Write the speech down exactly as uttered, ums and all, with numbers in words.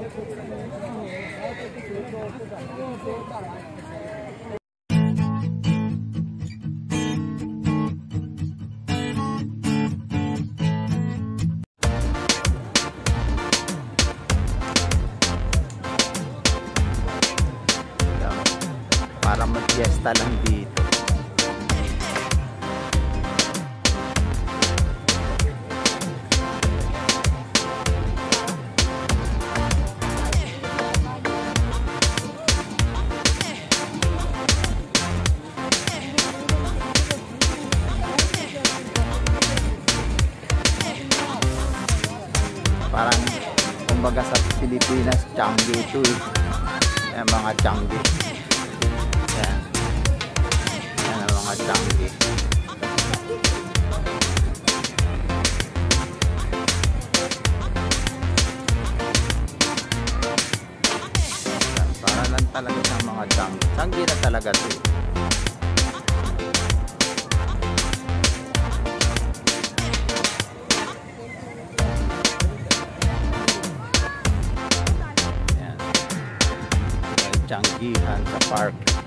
Para mag-fiesta lang dito. Parang kumbaga sa Pilipinas, tiangge ito eh. Yan mga tiangge. Yan. Yan ang mga tiangge. Para lang talaga sa mga tiangge. Tiangge na talaga ito eh. Tianggihan sa park.